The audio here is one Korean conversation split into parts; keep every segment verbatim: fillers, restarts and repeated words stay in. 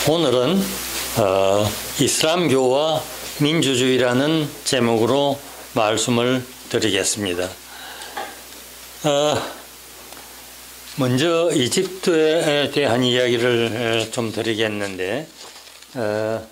오늘은 어, 이슬람교와 민주주의라는 제목으로 말씀을 드리겠습니다. 어, 먼저 이집트에 대한 이야기를 좀 드리겠는데 어,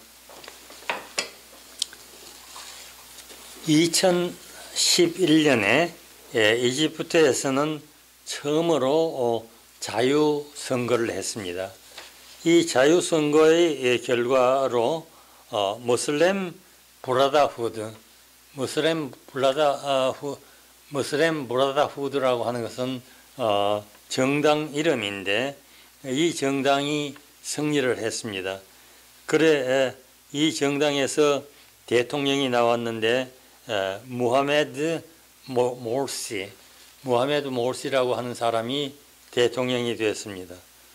이천십일 년에 이집트에서는 처음으로 자유선거를 했습니다. 이 자유선거의 결과로 어, 무슬림 브라더후드, 무슬림 브라더후, 무슬림 브라더후드라고 하는 것은 어, 정당 이름인데 이 정당이 승리를 했습니다. 그래 이 정당에서 대통령이 나왔는데 에, 무하메드 모르시, 무하메드 모르시라고 하는 사람이 대통령이 되었습니다.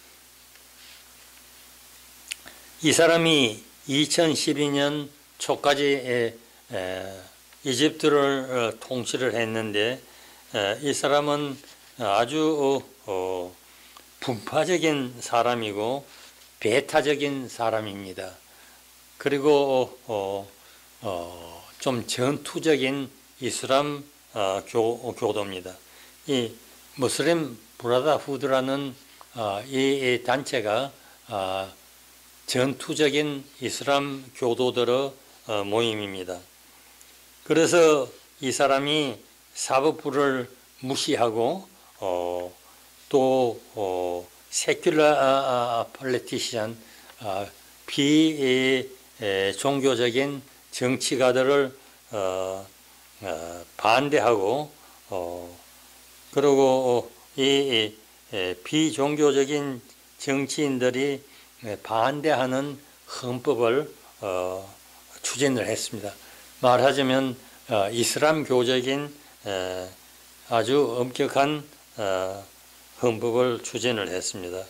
이 사람이 이천십이 년 초까지 에, 에, 이집트를 어, 통치를 했는데 에, 이 사람은 아주 어, 분파적인 사람이고 배타적인 사람입니다. 그리고 어, 어, 좀 전투적인 이슬람 어, 교, 교도입니다. 이 무슬림 브라더후드라는 어, 이, 이 단체가 어, 전투적인 이슬람 교도들의 어, 모임입니다. 그래서 이 사람이 사법부를 무시하고 어, 또 어, 세큘러 폴리티션, 어, 비 에, 종교적인 정치가들을 어, 어, 반대하고 어, 그리고 이, 이 에, 비종교적인 정치인들이 반대하는 헌법을 어, 추진을 했습니다. 말하자면 어, 이슬람교적인 에, 아주 엄격한 어, 헌법을 추진을 했습니다.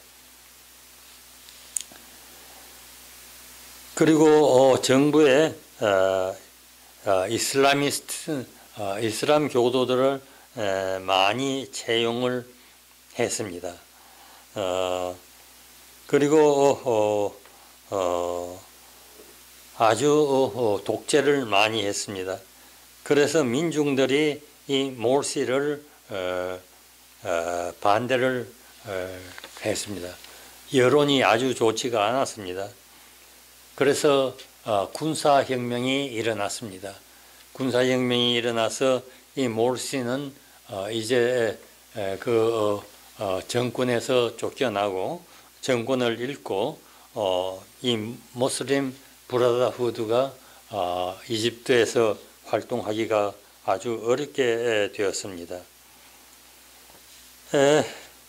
그리고 어, 정부에 어, 어, 이슬라미스트, 어, 이슬람 교도들을 에, 많이 채용을 했습니다. 어, 그리고 어, 어, 아주 어, 독재를 많이 했습니다. 그래서 민중들이 이 모르시를 어, 어, 반대를 어, 했습니다. 여론이 아주 좋지가 않았습니다. 그래서 어, 군사혁명이 일어났습니다. 군사혁명이 일어나서 이 모르시는 어, 이제 에, 그 어, 어, 정권에서 쫓겨나고 정권을 잃고 어, 이 무슬림 브라더후드가 어, 이집트에서 활동하기가 아주 어렵게 되었습니다. 에,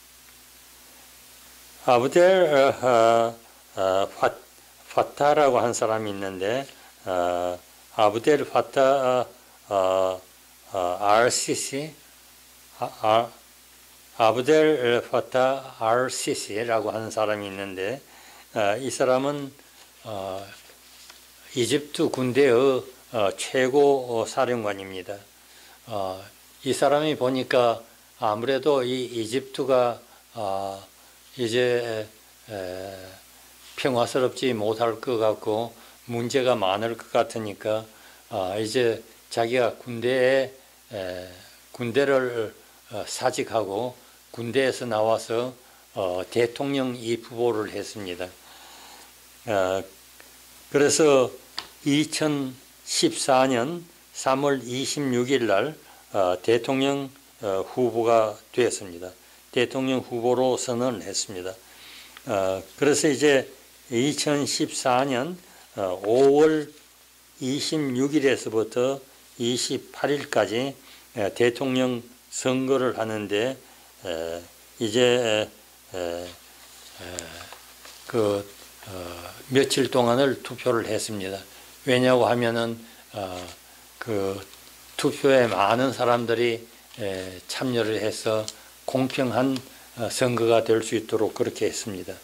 아브델 어, 어, 파, 파타라고 한 사람이 있는데 어, 아브델 파타 어, 어, 알시시 아, 아, 아브델 파타 알시시라고 하는 사람이 있는데 어, 이 사람은 어, 이집트 군대의 어, 최고 사령관입니다. 어, 이 사람이 보니까 아무래도 이 이집트가 어, 이제 에, 평화스럽지 못할 것 같고 문제가 많을 것 같으니까 어, 이제 자기가 군대에 에, 군대를 어, 사직하고 군대에서 나와서 어, 대통령 이 후보를 했습니다. 어, 그래서 이천십사 년 삼월 이십육일 날 어, 대통령 어, 후보가 되었습니다. 대통령 후보로 선언을 했습니다. 어, 그래서 이제 이천십사 년 어, 오월 이십육일에서부터 이십팔일까지 에, 대통령 선거를 하는데 에, 이제 에, 에, 그 어, 며칠 동안을 투표를 했습니다. 왜냐고 하면은 어, 그 투표에 많은 사람들이 에, 참여를 해서 공평한 어, 선거가 될 수 있도록 그렇게 했습니다.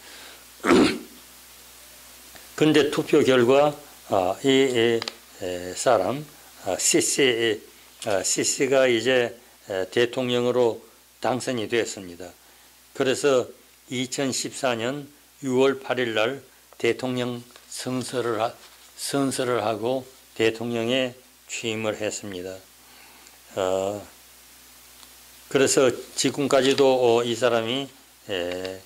그런데 투표 결과 어, 이, 이 에, 사람 어, 시시 어, 시시가 이제 에, 대통령으로 당선이 되었습니다. 그래서 이천십사 년 유월 팔일 날 대통령 선서를, 하, 선서를 하고 대통령에 취임을 했습니다. 어, 그래서 지금까지도 이 사람이 에, 에,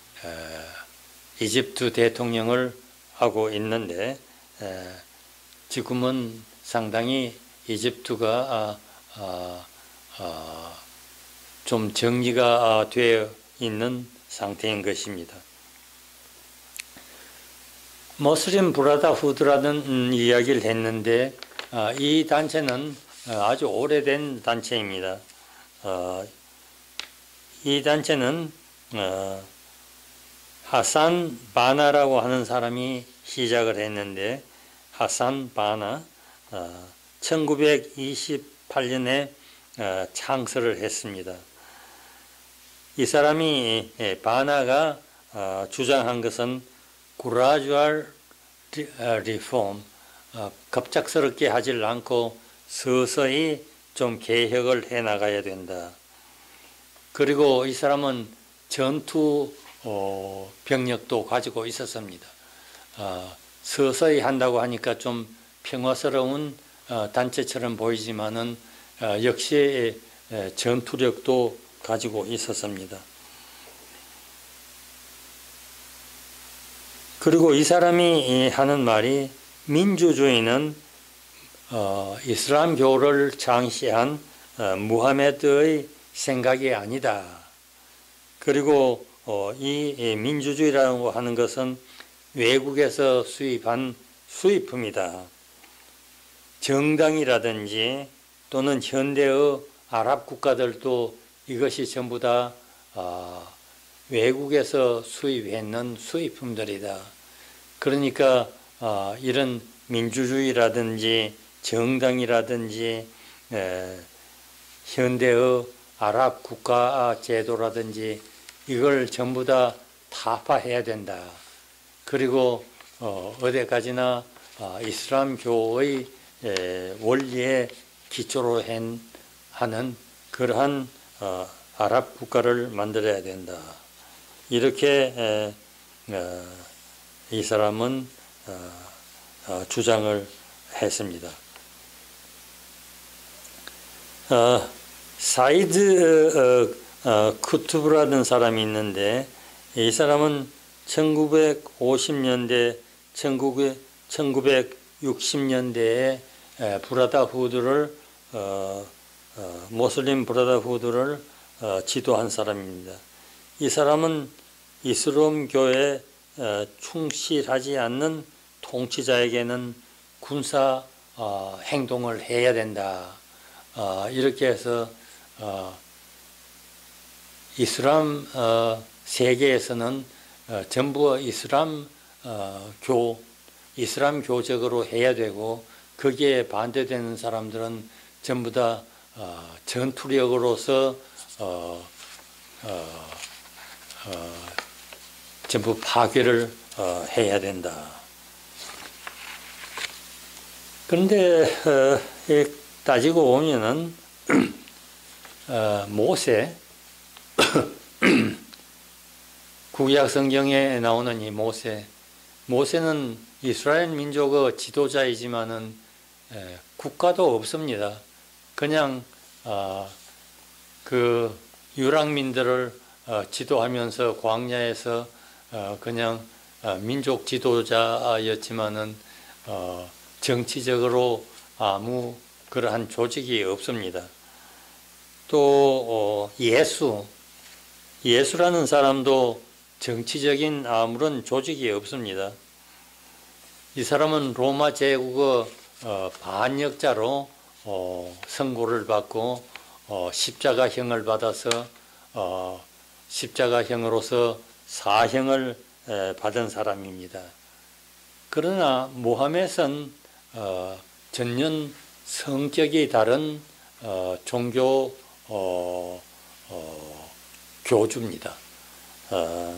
이집트 대통령을 하고 있는데 에, 지금은 상당히 이집트가 아, 아, 아, 좀 정리가 되어 있는 상태인 것입니다. 모슬림 브라더후드라는 이야기를 했는데 아, 이 단체는 아주 오래된 단체입니다. 어, 이 단체는 어, 하산 바나라고 하는 사람이 시작을 했는데 하산 바나 어, 천구백이십팔 년에 어, 창설을 했습니다. 이 사람이 바나가 어, 주장한 것은 gradual reform, 어, 급작스럽게 하질 않고 서서히 좀 개혁을 해 나가야 된다. 그리고 이 사람은 전투 어, 병력도 가지고 있었습니다. 어, 서서히 한다고 하니까 좀 평화스러운 어, 단체처럼 보이지만은 어, 역시 에, 전투력도 가지고 있었습니다. 그리고 이 사람이 하는 말이 민주주의는 어, 이슬람교를 창시한 어, 무하메드의 생각이 아니다. 그리고 어, 이 민주주의라고 하는 것은 외국에서 수입한 수입품이다. 정당이라든지 또는 현대의 아랍 국가들도 이것이 전부 다 어, 외국에서 수입했는 수입품들이다. 그러니까 어, 이런 민주주의라든지 정당이라든지 에, 현대의 아랍 국가 제도라든지 이걸 전부 다 타파해야 된다. 그리고 어, 어디까지나 어, 이슬람교의 에, 원리에 기초로 한, 하는 그러한 어, 아랍 국가를 만들어야 된다. 이렇게 에, 어, 이 사람은 어, 어, 주장을 했습니다. 어, 사이드 어, 어, 쿠투브라는 사람이 있는데 이 사람은 천구백오십 년대, 천구백육십 년대에 브라더후드를 어, 어, 모슬림 브라더후드를 어, 지도한 사람입니다. 이 사람은 이슬람교에 어, 충실하지 않는 통치자에게는 군사 어, 행동을 해야 된다. 어, 이렇게 해서 어, 이슬람 어, 세계에서는 어, 전부 이슬람 어, 교, 이슬람 교적으로 해야 되고 거기에 반대되는 사람들은 전부 다 어, 전투력으로서 어, 어, 어, 전부 파괴를 어, 해야 된다. 그런데 어, 따지고 보면은 어, 모세 구약 성경에 나오는 이 모세 모세는 이스라엘 민족의 지도자이지만은 에, 국가도 없습니다. 그냥 어, 그 유랑민들을 어, 지도하면서 광야에서 어, 그냥 어, 민족 지도자였지만은 어, 정치적으로 아무 그러한 조직이 없습니다. 또 어, 예수, 예수라는 사람도 정치적인 아무런 조직이 없습니다. 이 사람은 로마 제국의 어, 반역자로 어, 선고를 받고 어, 십자가형을 받아서 어, 십자가형으로서 사형을 에, 받은 사람입니다. 그러나 무하멧은 어, 전혀 성격이 다른 어, 종교 어, 어, 교주입니다. 어,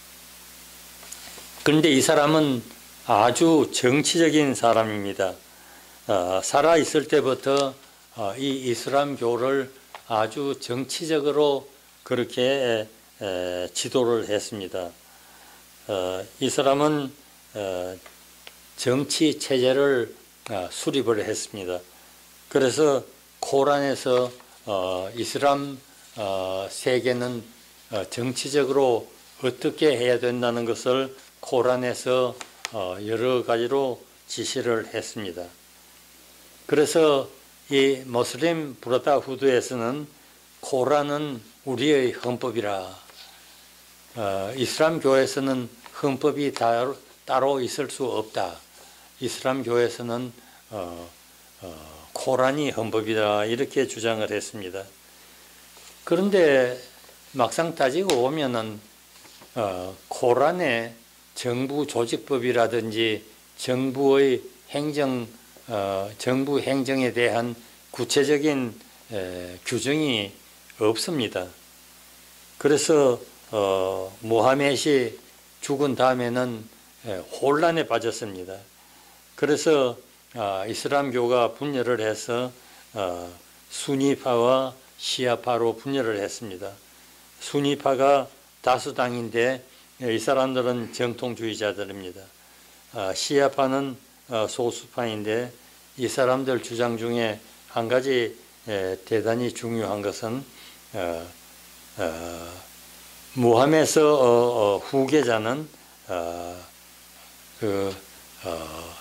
그런데 이 사람은 아주 정치적인 사람입니다. 어, 살아있을 때부터 어, 이 이슬람교를 아주 정치적으로 그렇게 에, 에, 지도를 했습니다. 어, 이 사람은 어, 정치 체제를 어, 수립을 했습니다. 그래서 코란에서 어, 이슬람 어, 세계는 어, 정치적으로 어떻게 해야 된다는 것을 코란에서 어, 여러 가지로 지시를 했습니다. 그래서 이 모슬림 브라더후드에서는 코란은 우리의 헌법이라, 어, 이슬람 교에서는 헌법이 따로, 따로 있을 수 없다. 이슬람 교에서는 어, 어, 코란이 헌법이다, 이렇게 주장을 했습니다. 그런데 막상 따지고 보면은 어, 코란에 정부 조직법이라든지 정부의 행정, 어, 정부 행정에 대한 구체적인 에, 규정이 없습니다. 그래서 어, 무하멧이 죽은 다음에는 에, 혼란에 빠졌습니다. 그래서 어, 이슬람교가 분열을 해서 어, 수니파와 시아파로 분열을 했습니다. 수니파가 다수당인데 이 사람들은 정통주의자들입니다. 어, 시아파는 어, 소수파인데 이 사람들 주장 중에 한 가지 에, 대단히 중요한 것은 어, 어, 무함에서 어, 어, 후계자는 어, 그 어,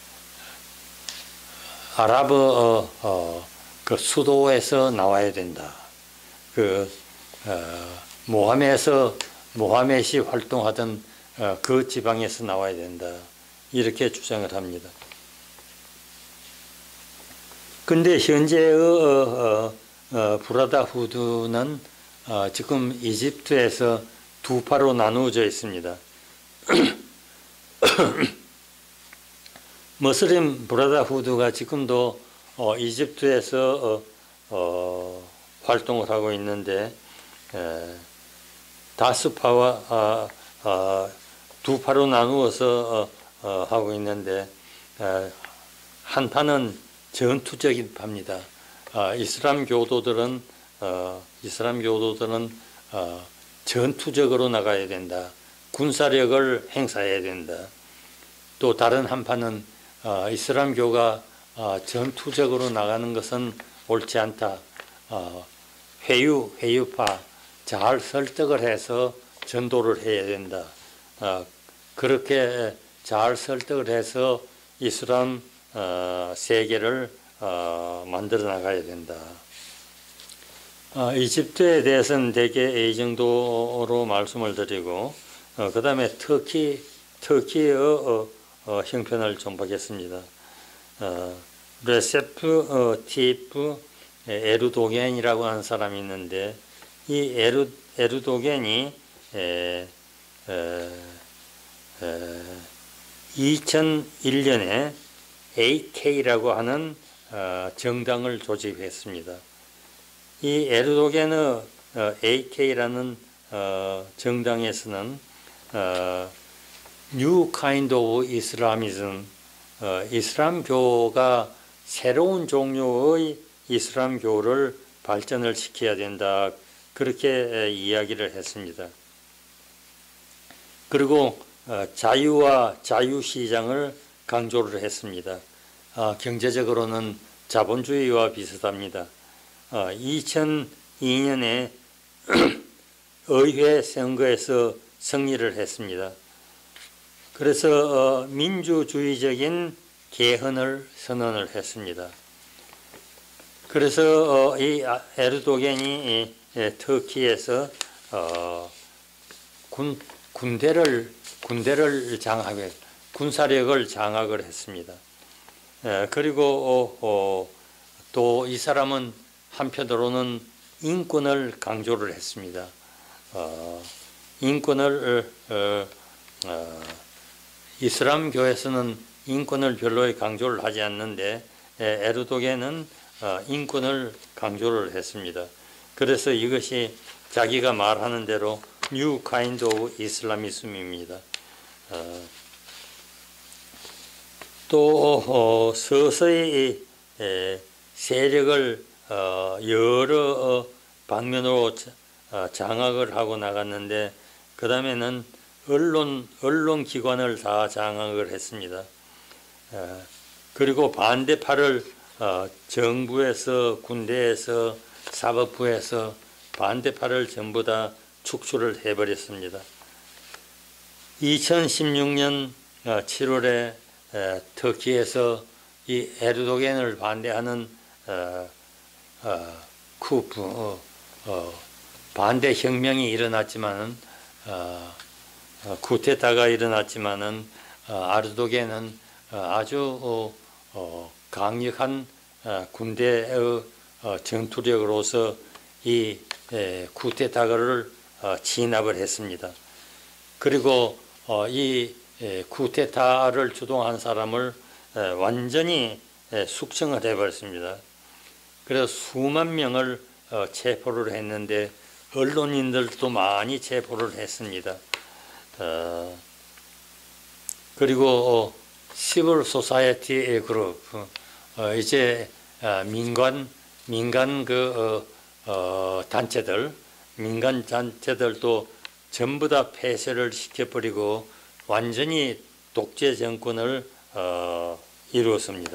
아랍 어, 어, 그 수도에서 나와야 된다. 그 어, 모함에서 모하멧이 활동하던 어, 그 지방에서 나와야 된다. 이렇게 주장을 합니다. 근데 현재의 어, 어, 어, 브라더후드는 어, 지금 이집트에서 두 파로 나누어져 있습니다. 무슬림 브라더후드가 지금도 어, 이집트에서 어, 어, 활동을 하고 있는데 에, 다스파와 아, 아, 두 파로 나누어서 어, 어, 하고 있는데 에, 한 파는 전투적인 파입니다. 아, 이슬람 교도들은 어, 이슬람 교도들은 어, 전투적으로 나가야 된다. 군사력을 행사해야 된다. 또 다른 한 파는 어, 이슬람교가 어, 전투적으로 나가는 것은 옳지 않다. 어, 회유, 회유파, 잘 설득을 해서 전도를 해야 된다. 어, 그렇게 잘 설득을 해서 이슬람 어, 세계를 어, 만들어 나가야 된다. 어, 이집트에 대해서는 대개 이 정도로 말씀을 드리고 어, 그 다음에 터키, 터키의 어, 어, 형편을 좀 보겠습니다. 어, 레세프 어, 티프 에르도겐이라고 하는 사람이 있는데 이 에르, 에르도겐이 에, 에, 에, 이천일 년에 에이케이라고 하는 어, 정당을 조직했습니다. 이 에르도겐의 어, 에이케이라는 어, 정당에서는 어, New Kind of Islamism, 어, 이슬람교가 새로운 종류의 이슬람교를 발전을 시켜야 된다. 그렇게 이야기를 했습니다. 그리고 어, 자유와 자유시장을 강조를 했습니다. 어, 경제적으로는 자본주의와 비슷합니다. 어, 이천이 년에 의회 선거에서 승리를 했습니다. 그래서 어, 민주주의적인 개헌을 선언을 했습니다. 그래서 어, 이 에르도겐이 예, 터키에서 어, 군, 군대를 군대를 장악해 군사력을 장악을 했습니다. 예, 그리고 어, 어, 또 이 사람은 한편으로는 인권을 강조를 했습니다. 어, 인권을 어, 어, 이슬람교에서는 인권을 별로 강조를 하지 않는데 에르도겐은 인권을 강조를 했습니다. 그래서 이것이 자기가 말하는 대로 New Kind of Islamism입니다. 또 서서히 세력을 여러 방면으로 장악을 하고 나갔는데 그 다음에는 언론 언론 기관을 다 장악을 했습니다. 그리고 반대파를 정부에서 군대에서 사법부에서 반대파를 전부 다 축출을 해버렸습니다. 이천십육 년 칠월에 터키에서 이 에르도겐을 반대하는 쿠프 반대 혁명이 일어났지만은 쿠데타가 일어났지만은 에르도겐은 아주 강력한 군대의 전투력으로서 이 쿠데타를 진압을 했습니다. 그리고 이 쿠데타를 주동한 사람을 완전히 숙청을 해버렸습니다. 그래서 수만 명을 체포를 했는데 언론인들도 많이 체포를 했습니다. 그리고 시블 소사이티 그룹 이제 민간 민간 그 단체들 민간 단체들도 전부 다 폐쇄를 시켜버리고 완전히 독재 정권을 어, 이루었습니다.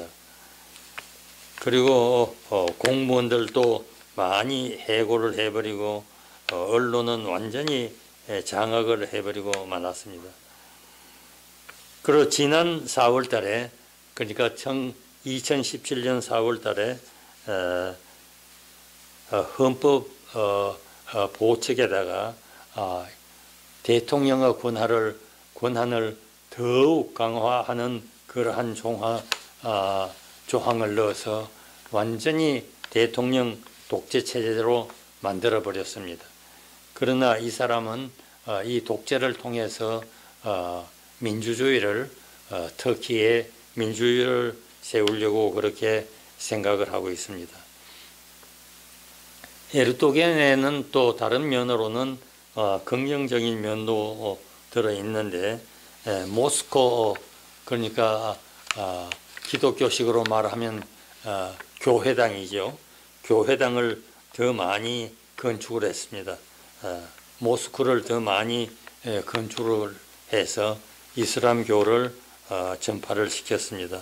그리고 어, 공무원들도 많이 해고를 해버리고 어, 언론은 완전히 장악을 해버리고 말았습니다. 그리고 지난 사월 달에 그러니까 이천십칠 년 사월 달에 어, 어, 헌법 어, 어, 보책에다가 어, 대통령의 권한을, 권한을 더욱 강화하는 그러한 종하, 어, 조항을 넣어서 완전히 대통령 독재 체제로 만들어 버렸습니다. 그러나 이 사람은 어, 이 독재를 통해서 어, 민주주의를 어, 터키의 민주주의를 세우려고 그렇게 생각을 하고 있습니다. 에르도겐에는 또 다른 면으로는 어, 긍정적인 면도 들어 있는데 에, 모스코 그러니까 어, 기독교식으로 말하면 어, 교회당이죠. 교회당을 더 많이 건축을 했습니다. 어, 모스크를 더 많이 에, 건축을 해서 이슬람교를 어, 전파를 시켰습니다.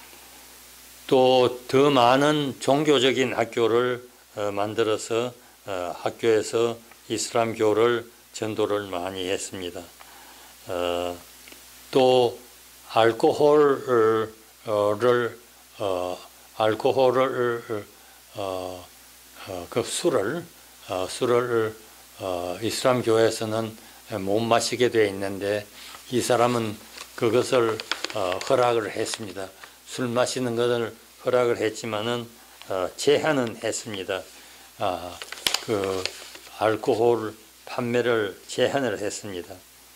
또 더 많은 종교적인 학교를 어, 만들어서 어, 학교에서 이슬람교를 전도를 많이 했습니다. 어, 또 알코올을 어, 알코올을 어, 어, 그 술을 어, 술을 어, 이슬람교에서는 못 마시게 되어 있는데 이 사람은 그것을 어, 허락을 했습니다. 술 마시는 것을 허락을 했지만은 어, 제한은 했습니다. 아, 그 알코올 판매를 제한을 했습니다.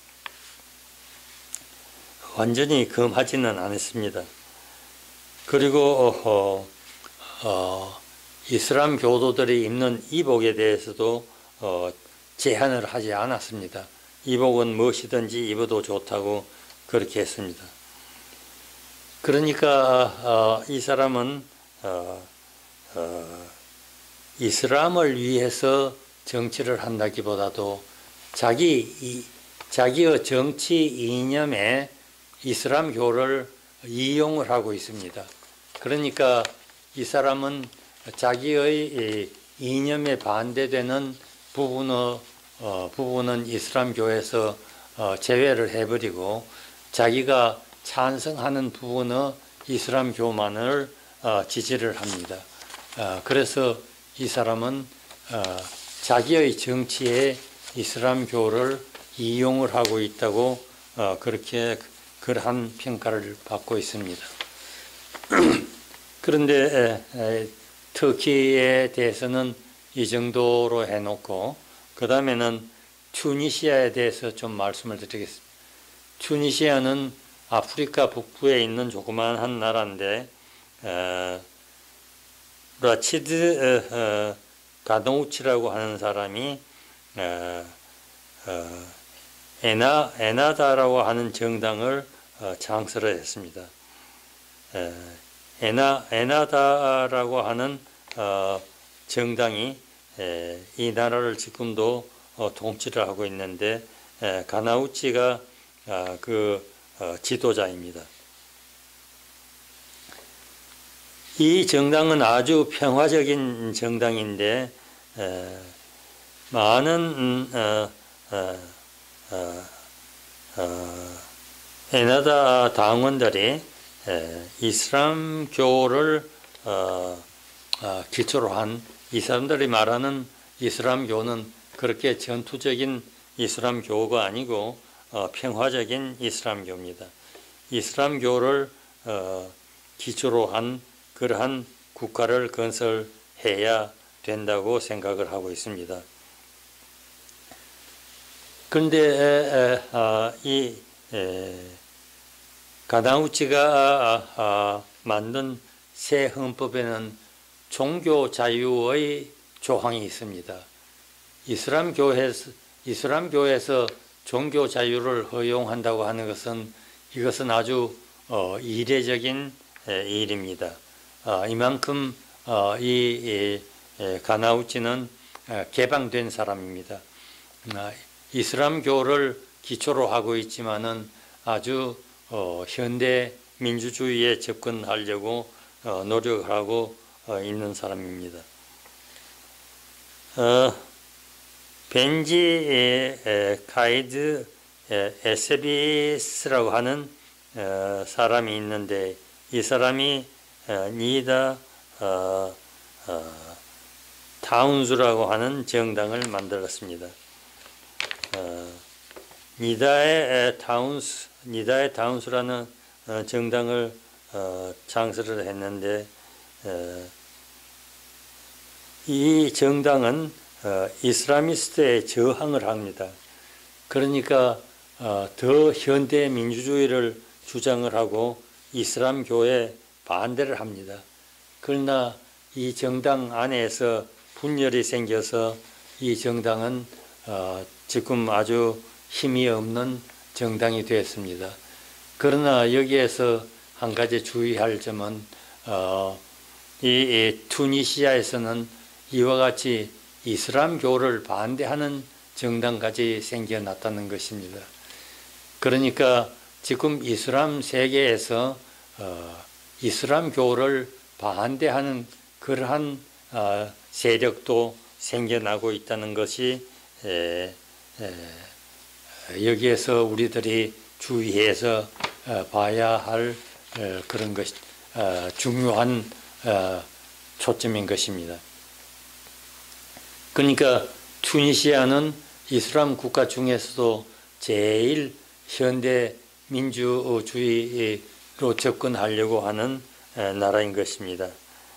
완전히 금하지는 않았습니다. 그리고 어, 어, 이슬람 교도들이 입는 이복에 대해서도 어, 제한을 하지 않았습니다. 이복은 무엇이든지 입어도 좋다고 그렇게 했습니다. 그러니까 어, 이 사람은 어, 어, 이슬람을 위해서 정치를 한다기보다도 자기 이, 자기의 정치 이념에 이슬람교를 이용을 하고 있습니다. 그러니까 이 사람은 자기의 이념에 반대되는 부분의, 어, 부분은 이슬람교에서 어, 제외를 해버리고 자기가 찬성하는 부분의 이슬람교만을 어, 지지를 합니다. 어, 그래서 이 사람은 어, 자기의 정치에 이슬람교를 이용을 하고 있다고 어, 그렇게 그러한 평가를 받고 있습니다. 그런데 에, 에, 터키에 대해서는 이 정도로 해놓고 그 다음에는 튜니시아에 대해서 좀 말씀을 드리겠습니다. 튜니시아는 아프리카 북부에 있는 조그마한 나라인데 어, 라치드 어, 어, 가노우치라고 하는 사람이 어, 어, 에나, 에나다라고 하는 정당을 어, 창설을 했습니다. 에, 에나, 에나다라고 하는 어, 정당이 에, 이 나라를 지금도 어, 통치를 하고 있는데 가나우치가 그 지도자입니다. 이 정당은 아주 평화적인 정당인데 많은 에나다 당원들이 이슬람교를 기초로 한, 이 사람들이 말하는 이슬람교는 그렇게 전투적인 이슬람교가 아니고 평화적인 이슬람교입니다. 이슬람교를 기초로 한 그러한 국가를 건설해야 된다고 생각을 하고 있습니다. 그런데 이 가나우치가 만든 새 헌법에는 종교 자유의 조항이 있습니다. 이슬람교에서, 이슬람교에서 종교 자유를 허용한다고 하는 것은 이것은 아주 이례적인 일입니다. 이만큼 이 가나우치는 개방된 사람입니다. 이슬람교를 기초로 하고 있지만은 아주 현대 민주주의에 접근하려고 노력하고 있는 사람입니다. 벤지 카이드 에세비스라고 하는 사람이 있는데 이 사람이 니다 타운스라고 하는 정당을 만들었습니다. 니다의 타운스, 니다의 타운스라는 정당을 창설을 했는데 이 정당은 이슬라미스트에 저항을 합니다. 그러니까 더 현대 민주주의를 주장을 하고 이슬람교에 반대를 합니다. 그러나 이 정당 안에서 분열이 생겨서 이 정당은 지금 아주 힘이 없는 정당이 되었습니다. 그러나 여기에서 한 가지 주의할 점은 이 투니시아에서는 이와 같이 이슬람교를 반대하는 정당까지 생겨났다는 것입니다. 그러니까 지금 이슬람 세계에서 어, 이슬람교를 반대하는 그러한 어, 세력도 생겨나고 있다는 것이 에, 에, 여기에서 우리들이 주의해서 어, 봐야 할 어, 그런 것, 어, 중요한 어, 초점인 것입니다. 그러니까 투니시아는 이슬람 국가 중에서도 제일 현대 민주주의로 접근하려고 하는 나라인 것입니다.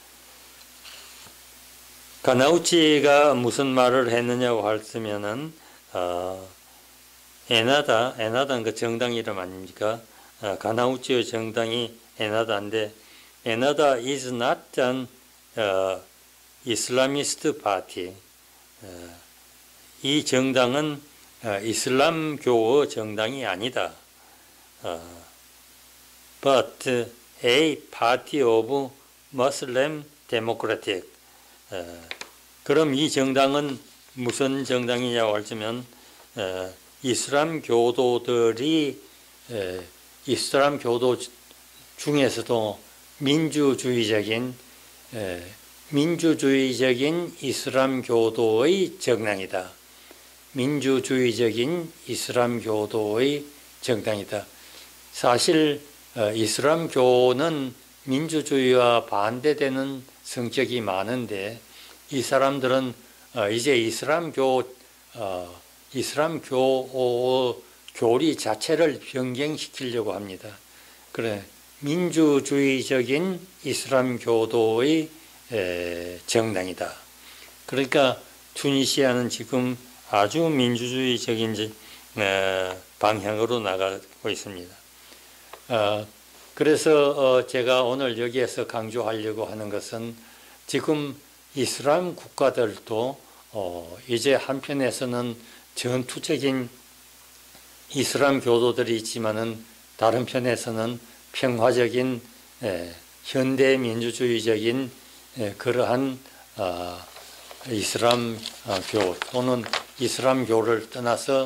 가나우치가 무슨 말을 했느냐고 하면은 어, 에나다, 에나다는 그 정당 이름 아닙니까? 어, 가나우치의 정당이 에나다인데 에나다 is not an uh, Islamist party. 어, 이 정당은 어, 이슬람교의 정당이 아니다. 어, but a party of Muslim Democratic. 어, 그럼 이 정당은 무슨 정당이냐고 하면 어, 이슬람 교도들이 에, 이슬람 교도 중에서도 민주주의적인 에, 민주주의적인 이슬람 교도의 정당이다. 민주주의적인 이슬람 교도의 정당이다. 사실 어, 이슬람교는 민주주의와 반대되는 성격이 많은데 이 사람들은 어, 이제 이슬람교 어, 이슬람교 교리 자체를 변경시키려고 합니다. 그래 민주주의적인 이슬람교도의 에, 정당이다. 그러니까 투니시아는 지금 아주 민주주의적인 에, 방향으로 나가고 있습니다. 어, 그래서 어, 제가 오늘 여기에서 강조하려고 하는 것은 지금 이슬람 국가들도 어, 이제 한편에서는 전투적인 이슬람 교도들이 있지만은 다른 편에서는 평화적인 에, 현대 민주주의적인 에, 그러한 어, 이슬람교 또는 이슬람교를 떠나서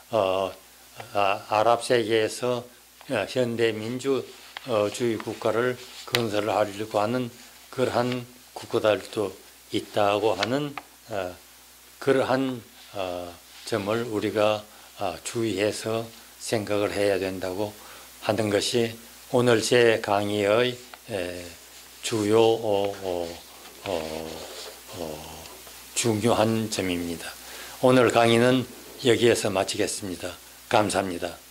어, 아, 아랍 세계에서 현대 민주주의 국가를 건설을 하려고 하는 그러한 국가들도 있다고 하는 어, 그러한 어, 점을 우리가 어, 주의해서 생각을 해야 된다고 하는 것이 오늘 제 강의의 에, 주요 어, 어, 어, 어, 중요한 점입니다. 오늘 강의는 여기에서 마치겠습니다. 감사합니다.